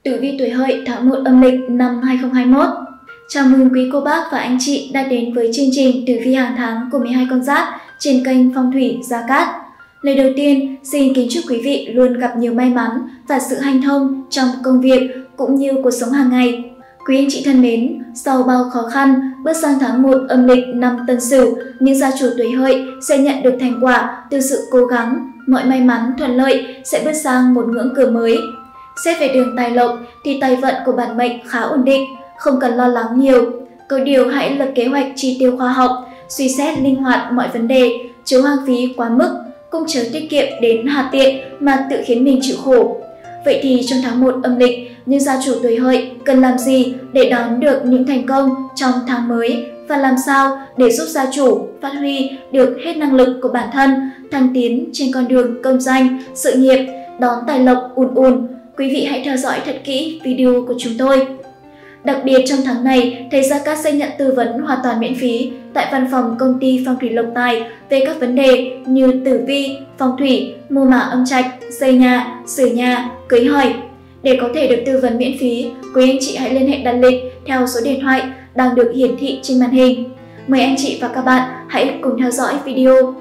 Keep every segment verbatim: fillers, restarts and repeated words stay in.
Tử vi tuổi Hợi tháng một âm lịch năm hai không hai mốt. Chào mừng quý cô bác và anh chị đã đến với chương trình Tử vi hàng tháng của mười hai con giáp trên kênh Phong thủy Gia Cát. Lời đầu tiên, xin kính chúc quý vị luôn gặp nhiều may mắn và sự hanh thông trong công việc cũng như cuộc sống hàng ngày. Quý anh chị thân mến, sau bao khó khăn, bước sang tháng một âm lịch năm Tân Sửu, những gia chủ tuổi Hợi sẽ nhận được thành quả từ sự cố gắng, mọi may mắn thuận lợi sẽ bước sang một ngưỡng cửa mới. Xét về đường tài lộc thì tài vận của bản mệnh khá ổn định, không cần lo lắng nhiều. Có điều hãy lập kế hoạch chi tiêu khoa học, suy xét linh hoạt mọi vấn đề, chớ hoang phí quá mức, cũng chớ tiết kiệm đến hà tiện mà tự khiến mình chịu khổ. Vậy thì trong tháng một âm lịch, những gia chủ tuổi Hợi cần làm gì để đón được những thành công trong tháng mới và làm sao để giúp gia chủ phát huy được hết năng lực của bản thân, thăng tiến trên con đường công danh, sự nghiệp, đón tài lộc ùn ùn? Quý vị hãy theo dõi thật kỹ video của chúng tôi. Đặc biệt trong tháng này, thầy Gia Cát sẽ nhận tư vấn hoàn toàn miễn phí tại văn phòng công ty Phong thủy Lộc Tài về các vấn đề như tử vi, phong thủy, mô mả âm trạch, xây nhà, sửa nhà, cưới hỏi. Để có thể được tư vấn miễn phí, quý anh chị hãy liên hệ đặt lịch theo số điện thoại đang được hiển thị trên màn hình. Mời anh chị và các bạn hãy cùng theo dõi video.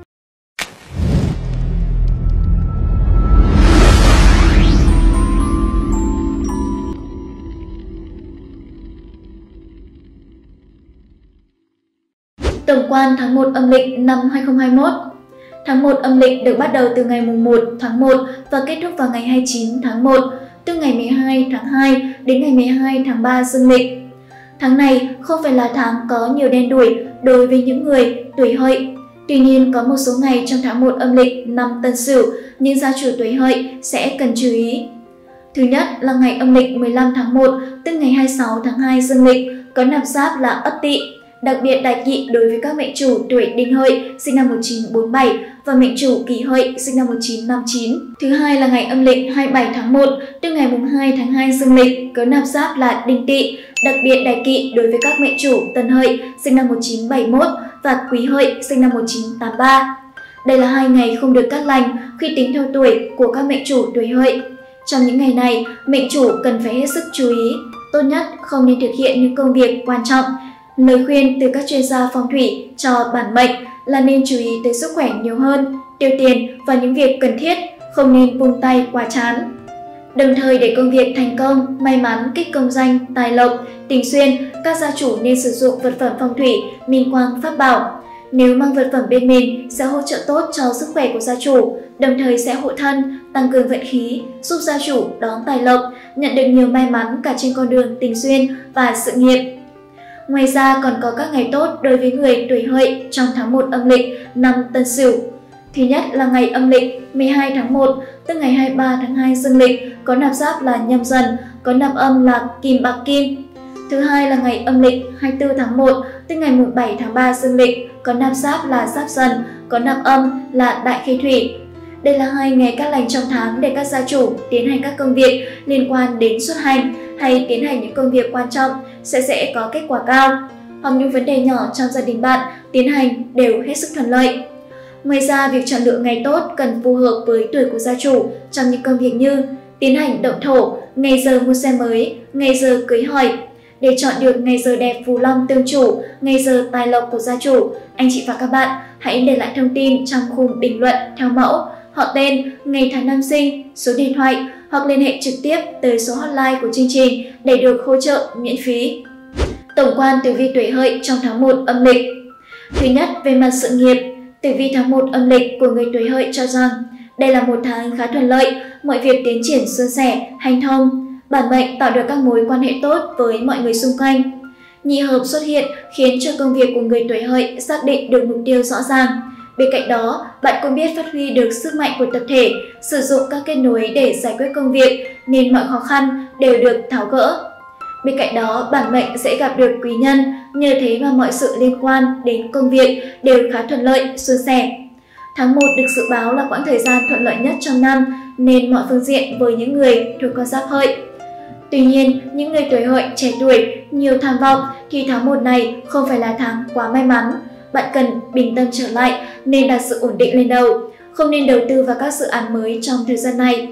Tổng quan tháng một âm lịch năm hai không hai mốt. Tháng một âm lịch được bắt đầu từ ngày mùng một tháng một và kết thúc vào ngày hai mươi chín tháng một, từ ngày mười hai tháng hai đến ngày mười hai tháng ba dương lịch. Tháng này không phải là tháng có nhiều đen đủi đối với những người tuổi Hợi. Tuy nhiên, có một số ngày trong tháng một âm lịch năm Tân Sửu, những gia chủ tuổi Hợi sẽ cần chú ý. Thứ nhất là ngày âm lịch mười lăm tháng một, tức ngày hai mươi sáu tháng hai dương lịch, có nạp giáp là Ất Tỵ. Đặc biệt đại kỵ đối với các mệnh chủ tuổi Đinh Hợi sinh năm một nghìn chín trăm bốn mươi bảy và mệnh chủ Kỷ Hợi sinh năm một nghìn chín trăm năm mươi chín. Thứ hai là ngày âm lịch hai mươi bảy tháng một, tức ngày mùng hai tháng hai dương lịch, có nạp giáp là Đinh Tỵ. Đặc biệt đại kỵ đối với các mệnh chủ Tân Hợi sinh năm một nghìn chín trăm bảy mươi mốt và Quý Hợi sinh năm một nghìn chín trăm tám mươi ba. Đây là hai ngày không được cát lành khi tính theo tuổi của các mệnh chủ tuổi Hợi. Trong những ngày này, mệnh chủ cần phải hết sức chú ý, tốt nhất không nên thực hiện những công việc quan trọng. Lời khuyên từ các chuyên gia phong thủy cho bản mệnh là nên chú ý tới sức khỏe nhiều hơn, tiêu tiền vào những việc cần thiết, không nên vung tay quá chán. Đồng thời để công việc thành công, may mắn, kích công danh, tài lộc, tình xuyên, các gia chủ nên sử dụng vật phẩm phong thủy, minh quang pháp bảo. Nếu mang vật phẩm bên mình sẽ hỗ trợ tốt cho sức khỏe của gia chủ, đồng thời sẽ hộ thân, tăng cường vận khí, giúp gia chủ đón tài lộc, nhận được nhiều may mắn cả trên con đường tình xuyên và sự nghiệp. Ngoài ra còn có các ngày tốt đối với người tuổi Hợi trong tháng một âm lịch năm Tân Sửu. Thứ nhất là ngày âm lịch mười hai tháng một, tức ngày hai mươi ba tháng hai dương lịch, có nạp giáp là Nhâm Dần, có nạp âm là Kim Bạc Kim. Thứ hai là ngày âm lịch hai mươi tư tháng một, tức ngày mùng bảy tháng ba dương lịch, có nạp giáp là Giáp Dần, có nạp âm là Đại Khê Thủy. Đây là hai ngày cát lành trong tháng để các gia chủ tiến hành các công việc liên quan đến xuất hành hay tiến hành những công việc quan trọng sẽ sẽ có kết quả cao, hoặc những vấn đề nhỏ trong gia đình bạn tiến hành đều hết sức thuận lợi. Ngoài ra, việc chọn lựa ngày tốt cần phù hợp với tuổi của gia chủ trong những công việc như tiến hành động thổ, ngày giờ mua xe mới, ngày giờ cưới hỏi. Để chọn được ngày giờ đẹp phù long tương chủ, ngày giờ tài lộc của gia chủ, anh chị và các bạn hãy để lại thông tin trong khung bình luận theo mẫu, họ tên, ngày tháng năm sinh, số điện thoại hoặc liên hệ trực tiếp tới số hotline của chương trình để được hỗ trợ miễn phí. Tổng quan tử vi tuổi Hợi trong tháng một âm lịch. Thứ nhất, về mặt sự nghiệp, tử vi tháng một âm lịch của người tuổi Hợi cho rằng đây là một tháng khá thuận lợi, mọi việc tiến triển suôn sẻ, hanh thông. Bản mệnh tạo được các mối quan hệ tốt với mọi người xung quanh. Nhị hợp xuất hiện khiến cho công việc của người tuổi Hợi xác định được mục tiêu rõ ràng. Bên cạnh đó, bạn cũng biết phát huy được sức mạnh của tập thể, sử dụng các kết nối để giải quyết công việc nên mọi khó khăn đều được tháo gỡ. Bên cạnh đó, bản mệnh sẽ gặp được quý nhân, nhờ thế mà mọi sự liên quan đến công việc đều khá thuận lợi, suôn sẻ. Tháng một được dự báo là quãng thời gian thuận lợi nhất trong năm nên mọi phương diện với những người thuộc con giáp Hợi. Tuy nhiên, những người tuổi Hợi trẻ tuổi, nhiều tham vọng thì tháng một này không phải là tháng quá may mắn. Bạn cần bình tâm trở lại nên đặt sự ổn định lên đầu, không nên đầu tư vào các dự án mới trong thời gian này.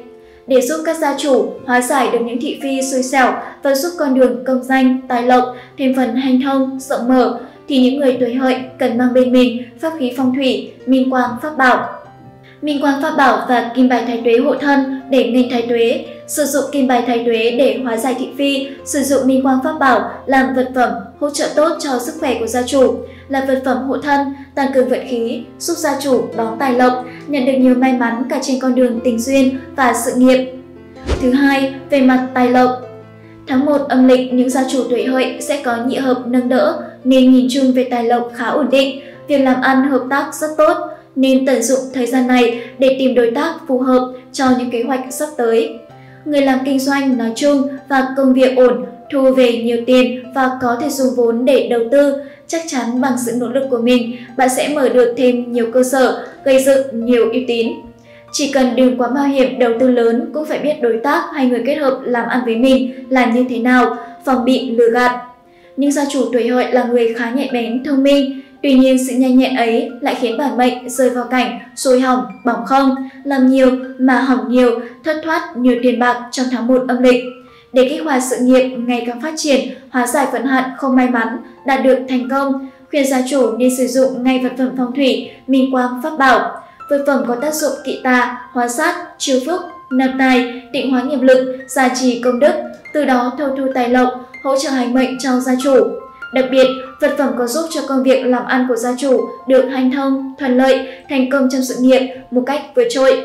để giúp các gia chủ hóa giải được những thị phi xui xẻo và giúp con đường công danh, tài lộc thêm phần hanh thông, rộng mở, thì những người tuổi Hợi cần mang bên mình pháp khí phong thủy, minh quang pháp bảo. Minh quang pháp bảo và kim bài thái tuế hộ thân để nghênh thái tuế, sử dụng kim bài thái tuế để hóa giải thị phi, sử dụng minh quang pháp bảo làm vật phẩm hỗ trợ tốt cho sức khỏe của gia chủ, là vật phẩm hộ thân, tăng cường vận khí, giúp gia chủ đón tài lộc, nhận được nhiều may mắn cả trên con đường tình duyên và sự nghiệp. Thứ hai, về mặt tài lộc. Tháng một âm lịch, những gia chủ tuổi Hợi sẽ có nhị hợp nâng đỡ, nên nhìn chung về tài lộc khá ổn định, việc làm ăn hợp tác rất tốt, nên tận dụng thời gian này để tìm đối tác phù hợp cho những kế hoạch sắp tới. Người làm kinh doanh nói chung và công việc ổn, thu về nhiều tiền và có thể dùng vốn để đầu tư, chắc chắn bằng sự nỗ lực của mình, bạn sẽ mở được thêm nhiều cơ sở, gây dựng nhiều uy tín. Chỉ cần đừng quá mạo hiểm đầu tư lớn, cũng phải biết đối tác hay người kết hợp làm ăn với mình là như thế nào, phòng bị lừa gạt. Nhưng gia chủ tuổi Hợi là người khá nhạy bén, thông minh, tuy nhiên sự nhanh nhẹn ấy lại khiến bản mệnh rơi vào cảnh sôi hỏng, bỏng không, làm nhiều mà hỏng nhiều, thất thoát nhiều tiền bạc trong tháng một âm lịch. Để kích hoạt sự nghiệp ngày càng phát triển, hóa giải vận hạn không may mắn, đạt được thành công, khuyên gia chủ nên sử dụng ngay vật phẩm phong thủy, minh quang pháp bảo. Vật phẩm có tác dụng kỵ tà, hóa sát, chiêu phúc, nạp tài, tịnh hóa nghiệp lực, gia trì công đức, từ đó thâu thu tài lộc, hỗ trợ hành mệnh cho gia chủ. Đặc biệt, vật phẩm có giúp cho công việc làm ăn của gia chủ được hanh thông, thuận lợi, thành công trong sự nghiệp một cách vượt trội.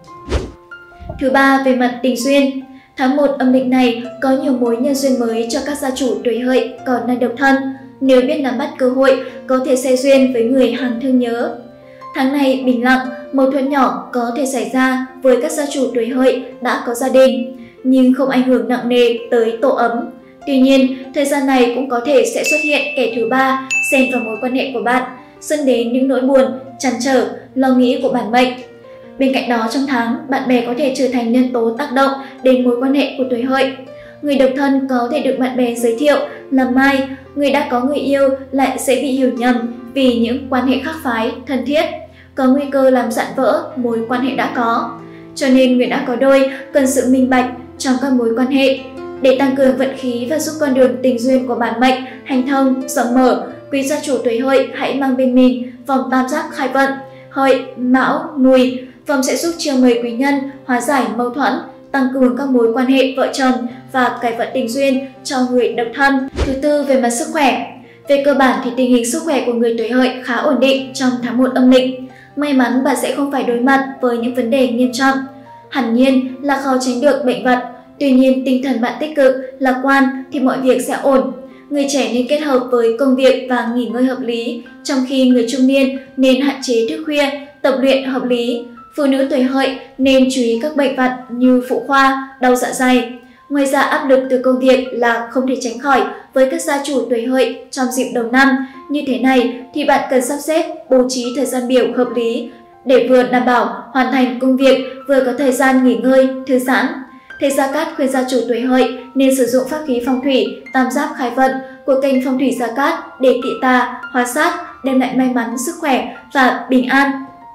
Thứ ba, về mặt tình duyên. Tháng một âm lịch này có nhiều mối nhân duyên mới cho các gia chủ tuổi Hợi còn đang độc thân. Nếu biết nắm bắt cơ hội, có thể xe duyên với người hàng thương nhớ. Tháng này bình lặng, mâu thuẫn nhỏ có thể xảy ra với các gia chủ tuổi Hợi đã có gia đình, nhưng không ảnh hưởng nặng nề tới tổ ấm. Tuy nhiên, thời gian này cũng có thể sẽ xuất hiện kẻ thứ ba xen vào mối quan hệ của bạn, dẫn đến những nỗi buồn, trăn trở, lo nghĩ của bản mệnh. Bên cạnh đó, trong tháng, bạn bè có thể trở thành nhân tố tác động đến mối quan hệ của tuổi Hợi. Người độc thân có thể được bạn bè giới thiệu, làm mai, người đã có người yêu lại sẽ bị hiểu nhầm vì những quan hệ khác phái, thân thiết, có nguy cơ làm rạn vỡ mối quan hệ đã có. Cho nên người đã có đôi cần sự minh bạch trong các mối quan hệ. Để tăng cường vận khí và giúp con đường tình duyên của bản mệnh hành thông, rộng mở, quý gia chủ tuổi Hợi hãy mang bên mình vòng tam giác khai vận, Hợi, Mão, Mùi. Vòng sẽ giúp chiêu mời quý nhân, hóa giải mâu thuẫn, tăng cường các mối quan hệ vợ chồng và cải vận tình duyên cho người độc thân. Thứ tư, về mặt sức khỏe. Về cơ bản thì tình hình sức khỏe của người tuổi Hợi khá ổn định trong tháng một âm lịch. May mắn bạn sẽ không phải đối mặt với những vấn đề nghiêm trọng. Hẳn nhiên là khó tránh được bệnh vật, tuy nhiên tinh thần bạn tích cực, lạc quan thì mọi việc sẽ ổn. Người trẻ nên kết hợp với công việc và nghỉ ngơi hợp lý, trong khi người trung niên nên hạn chế thức khuya, tập luyện hợp lý. Phụ nữ tuổi Hợi nên chú ý các bệnh vặt như phụ khoa, đau dạ dày. Ngoài ra, áp lực từ công việc là không thể tránh khỏi với các gia chủ tuổi Hợi trong dịp đầu năm. Như thế này thì bạn cần sắp xếp, bố trí thời gian biểu hợp lý để vừa đảm bảo hoàn thành công việc, vừa có thời gian nghỉ ngơi, thư giãn. Thầy Gia Cát khuyên gia chủ tuổi Hợi nên sử dụng pháp khí phong thủy tam giác khai vận của kênh Phong thủy Gia Cát để kỵ tà, hóa sát, đem lại may mắn, sức khỏe và bình an.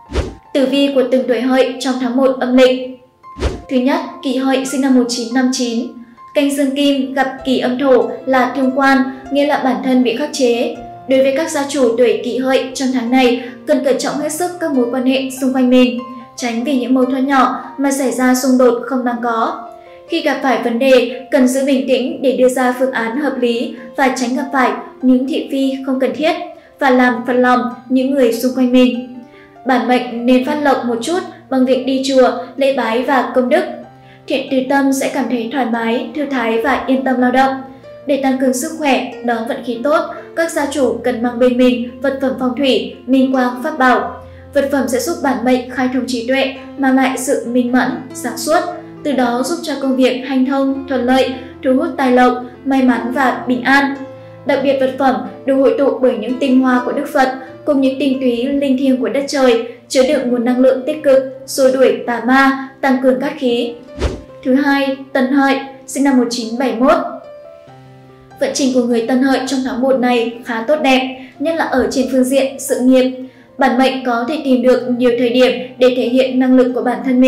Tử vi của từng tuổi Hợi trong tháng một âm lịch. Thứ nhất, Kỷ Hợi sinh năm một nghìn chín trăm năm mươi chín. Canh dương kim gặp Kỷ âm thổ là thương quan, nghĩa là bản thân bị khắc chế. Đối với các gia chủ tuổi Kỷ Hợi trong tháng này, cần cẩn trọng hết sức các mối quan hệ xung quanh mình, tránh vì những mâu thuẫn nhỏ mà xảy ra xung đột không đáng có. Khi gặp phải vấn đề, cần giữ bình tĩnh để đưa ra phương án hợp lý và tránh gặp phải những thị phi không cần thiết và làm phật lòng những người xung quanh mình. Bản mệnh nên phát lộc một chút bằng việc đi chùa, lễ bái và công đức. Thiện từ tâm sẽ cảm thấy thoải mái, thư thái và yên tâm lao động. Để tăng cường sức khỏe, đón vận khí tốt, các gia chủ cần mang bên mình vật phẩm phong thủy, minh quang pháp bảo. Vật phẩm sẽ giúp bản mệnh khai thông trí tuệ, mang lại sự minh mẫn, sáng suốt, từ đó giúp cho công việc hanh thông, thuận lợi, thu hút tài lộc, may mắn và bình an. Đặc biệt, vật phẩm được hội tụ bởi những tinh hoa của Đức Phật cùng những tinh túy linh thiêng của đất trời, chứa đựng nguồn năng lượng tích cực, xua đuổi tà ma, tăng cường cát khí. Thứ hai, Tân Hợi sinh năm một nghìn chín trăm bảy mươi mốt. Vận trình của người Tân Hợi trong tháng một này khá tốt đẹp, nhất là ở trên phương diện sự nghiệp. Bản mệnh có thể tìm được nhiều thời điểm để thể hiện năng lực của bản thân mình.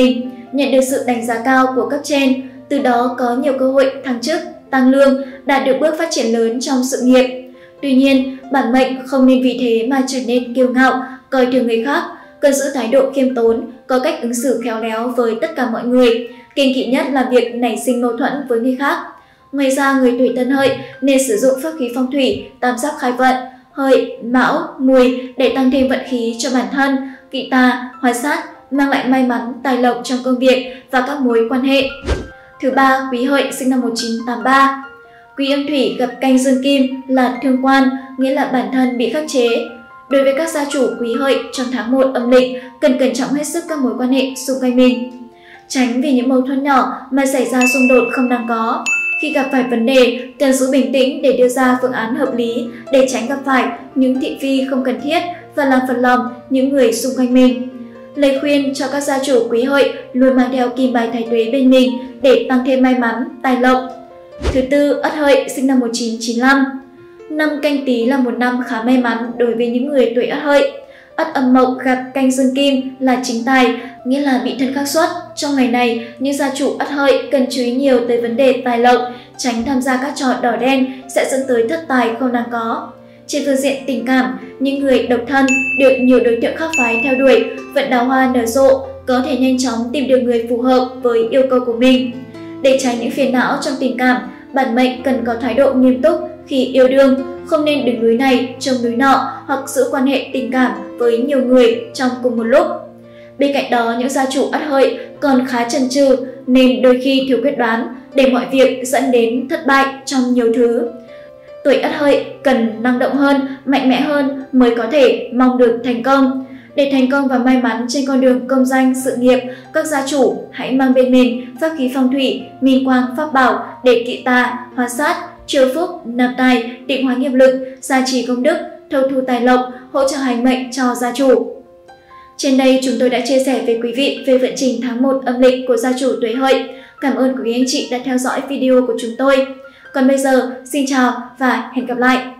nhận được sự đánh giá cao của cấp trên, từ đó có nhiều cơ hội thăng chức, tăng lương, đạt được bước phát triển lớn trong sự nghiệp. Tuy nhiên, bản mệnh không nên vì thế mà trở nên kiêu ngạo, coi thường người khác, cần giữ thái độ khiêm tốn, có cách ứng xử khéo léo với tất cả mọi người. Kiêng kỵ nhất là việc nảy sinh mâu thuẫn với người khác. Ngoài ra, người tuổi Tân Hợi nên sử dụng pháp khí phong thủy tam giác khai vận, Hợi, Mão, Mùi để tăng thêm vận khí cho bản thân, kỵ tà, hóa sát, mang lại may mắn, tài lộc trong công việc và các mối quan hệ. Thứ ba, Quý Hợi sinh năm một nghìn chín trăm tám mươi ba. Quý âm thủy gặp canh dương kim là thương quan, nghĩa là bản thân bị khắc chế. Đối với các gia chủ Quý Hợi trong tháng một âm lịch, cần cẩn trọng hết sức các mối quan hệ xung quanh mình. Tránh vì những mâu thuẫn nhỏ mà xảy ra xung đột không đáng có. Khi gặp phải vấn đề, cần giữ bình tĩnh để đưa ra phương án hợp lý để tránh gặp phải những thị phi không cần thiết và làm phật lòng những người xung quanh mình. Lời khuyên cho các gia chủ Quý Hợi luôn mang theo kim bài thái tuế bên mình để tăng thêm may mắn, tài lộc. Thứ tư, Ất Hợi sinh năm một nghìn chín trăm chín mươi lăm. Năm Canh Tý là một năm khá may mắn đối với những người tuổi Ất Hợi. Ất âm mộc gặp canh dương kim là chính tài, nghĩa là bị thân khắc xuất. Trong ngày này, những gia chủ Ất Hợi cần chú ý nhiều tới vấn đề tài lộc, tránh tham gia các trò đỏ đen sẽ dẫn tới thất tài không đáng có. Trên phương diện tình cảm, những người độc thân được nhiều đối tượng khác phái theo đuổi, vận đào hoa nở rộ, có thể nhanh chóng tìm được người phù hợp với yêu cầu của mình. Để tránh những phiền não trong tình cảm, bản mệnh cần có thái độ nghiêm túc khi yêu đương, không nên đứng núi này trông núi nọ hoặc giữ quan hệ tình cảm với nhiều người trong cùng một lúc. Bên cạnh đó, những gia chủ Ất Hợi còn khá chần chừ nên đôi khi thiếu quyết đoán để mọi việc dẫn đến thất bại trong nhiều thứ. Tuổi Ất Hợi cần năng động hơn, mạnh mẽ hơn mới có thể mong được thành công. Để thành công và may mắn trên con đường công danh sự nghiệp, các gia chủ hãy mang bên mình pháp khí phong thủy, minh quang pháp bảo để kỵ tà, hóa sát, chiêu phúc, nạp tài, định hóa nghiệp lực, gia trì công đức, thâu thu tài lộc, hỗ trợ hành mệnh cho gia chủ. Trên đây chúng tôi đã chia sẻ với quý vị về vận trình tháng một âm lịch của gia chủ tuổi Hợi. Cảm ơn quý anh chị đã theo dõi video của chúng tôi. Còn bây giờ, xin chào và hẹn gặp lại!